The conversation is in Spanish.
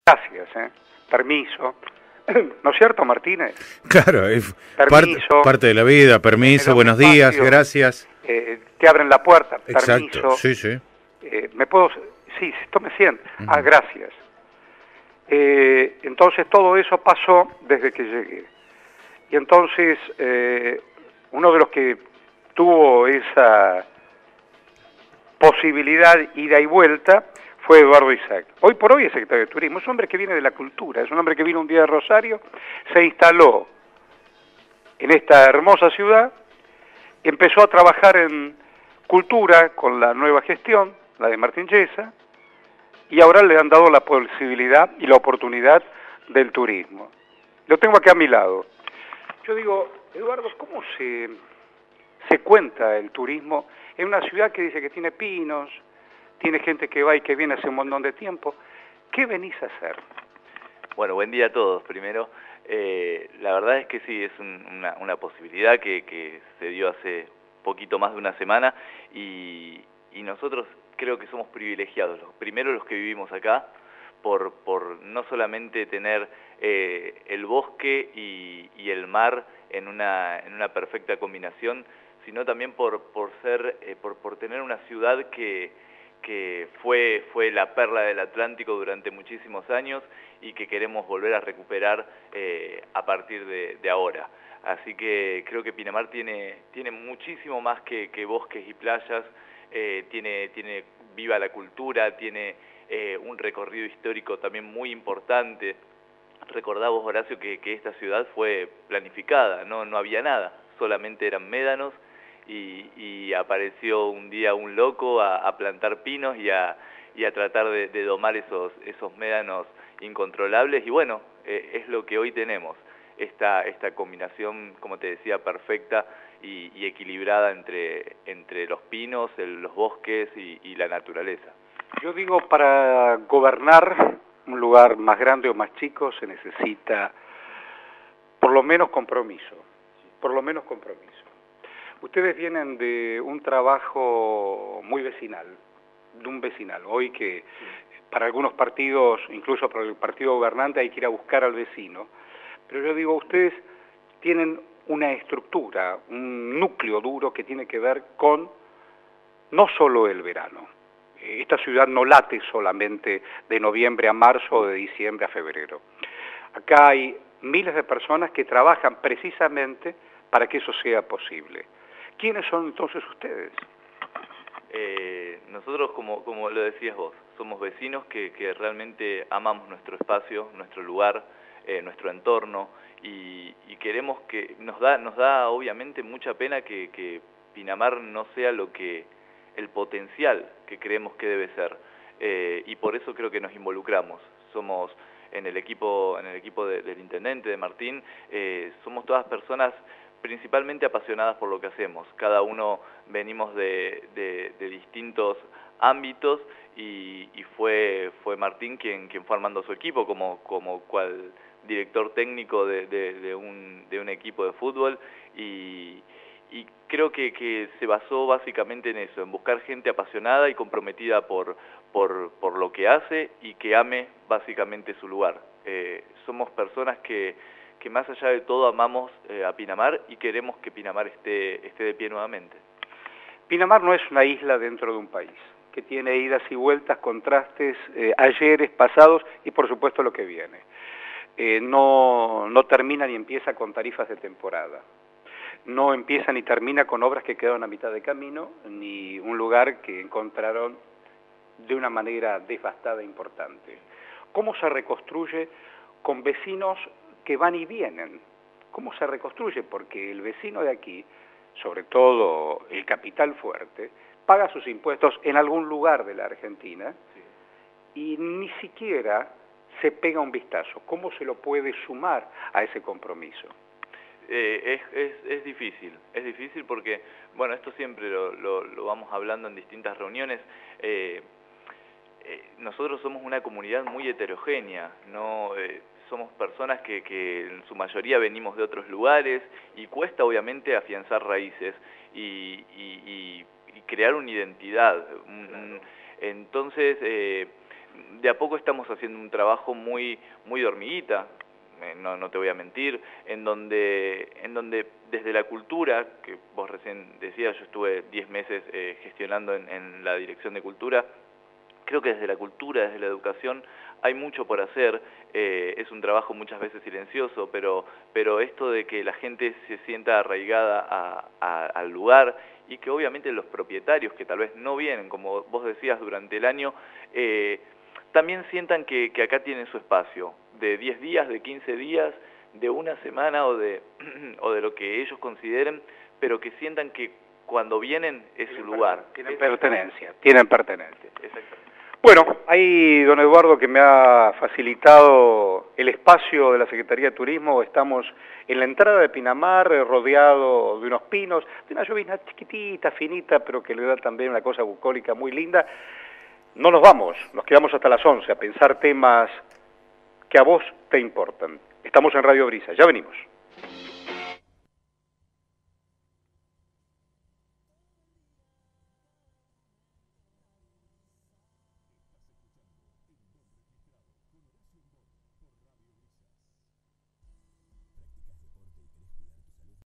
Gracias, permiso. ¿No es cierto, Martínez? Claro, es Permiso, parte de la vida, permiso, buenos días, gracias. Te abren la puerta, Exacto, permiso. sí, sí. ¿Me puedo...? Sí, tome 100. Uh-huh. Gracias. Entonces todo eso pasó desde que llegué. Y entonces uno de los que tuvo esa posibilidad ida y vuelta fue Eduardo Isaac. Hoy por hoy es secretario de Turismo, es un hombre que viene de la cultura, es un hombre que vino un día de Rosario, se instaló en esta hermosa ciudad, empezó a trabajar en cultura con la nueva gestión, la de Martín Yesa, y ahora le han dado la posibilidad y la oportunidad del turismo. Lo tengo aquí a mi lado. Yo digo, Eduardo, ¿cómo se cuenta el turismo en una ciudad que dice que tiene pinos, tiene gente que va y que viene hace un montón de tiempo? ¿Qué venís a hacer? Bueno, buen día a todos. Primero, la verdad es que sí, es una posibilidad que se dio hace poquito más de una semana y nosotros creo que somos privilegiados, primero los que vivimos acá, por no solamente tener el bosque y el mar en una perfecta combinación, sino también por tener una ciudad que fue la perla del Atlántico durante muchísimos años y que queremos volver a recuperar a partir de ahora. Así que creo que Pinamar tiene muchísimo más que bosques y playas, tiene viva la cultura, tiene un recorrido histórico también muy importante. Recordá vos, Horacio, que esta ciudad fue planificada, no había nada, solamente eran médanos y apareció un día un loco a plantar pinos y a tratar de domar esos médanos incontrolables y bueno, es lo que hoy tenemos, esta combinación, como te decía, perfecta y equilibrada entre los pinos, los bosques y la naturaleza. Yo digo, para gobernar un lugar más grande o más chico se necesita por lo menos compromiso, Ustedes vienen de un trabajo muy vecinal, hoy que para algunos partidos, incluso para el partido gobernante, hay que ir a buscar al vecino, pero yo digo, ustedes tienen una estructura, un núcleo duro que tiene que ver con no solo el verano. Esta ciudad no late solamente de noviembre a marzo o de diciembre a febrero. Acá hay miles de personas que trabajan precisamente para que eso sea posible. ¿Quiénes son entonces ustedes? Nosotros, como lo decías vos, somos vecinos que realmente amamos nuestro espacio, nuestro lugar, nuestro entorno y queremos que nos da obviamente mucha pena que Pinamar no sea el potencial que creemos que debe ser y por eso creo que nos involucramos. Somos en el equipo del intendente, de Martín, somos todas personas principalmente apasionadas por lo que hacemos. Cada uno venimos de distintos ámbitos y fue Martín quien fue armando su equipo como cual director técnico de un equipo de fútbol y creo que se basó básicamente en eso, en buscar gente apasionada y comprometida por lo que hace y que ame básicamente su lugar. Somos personas que más allá de todo amamos a Pinamar y queremos que Pinamar esté de pie nuevamente. Pinamar no es una isla dentro de un país, que tiene idas y vueltas, contrastes, ayeres, pasados y por supuesto lo que viene. No termina ni empieza con tarifas de temporada. No empieza ni termina con obras que quedaron a mitad de camino, ni un lugar que encontraron de una manera devastada e importante. ¿Cómo se reconstruye con vecinos que van y vienen? ¿Cómo se reconstruye? Porque el vecino de aquí, sobre todo el capital fuerte, paga sus impuestos en algún lugar de la Argentina y ni siquiera se pega un vistazo. ¿Cómo se lo puede sumar a ese compromiso? Es difícil porque, bueno, esto siempre lo vamos hablando en distintas reuniones. Nosotros somos una comunidad muy heterogénea, ¿no? Somos personas que en su mayoría venimos de otros lugares y cuesta obviamente afianzar raíces y crear una identidad. Entonces, de a poco estamos haciendo un trabajo muy de hormiguita, no te voy a mentir, en donde desde la cultura, que vos recién decías, yo estuve 10 meses gestionando en la Dirección de Cultura. Creo que desde la cultura, desde la educación, hay mucho por hacer. Es un trabajo muchas veces silencioso, pero esto de que la gente se sienta arraigada al lugar, y que obviamente los propietarios que tal vez no vienen, como vos decías, durante el año, también sientan que acá tienen su espacio, de 10 días, de 15 días, de una semana o de lo que ellos consideren, pero que sientan que cuando vienen es su lugar. Tienen pertenencia, tienen pertenencia. Exactamente. Bueno, hay don Eduardo que me ha facilitado el espacio de la Secretaría de Turismo. Estamos en la entrada de Pinamar, rodeado de unos pinos, de una llovizna chiquitita, finita, pero que le da también una cosa bucólica muy linda. No nos vamos, nos quedamos hasta las 11 a pensar temas que a vos te importan. Estamos en Radio Brisa, ya venimos.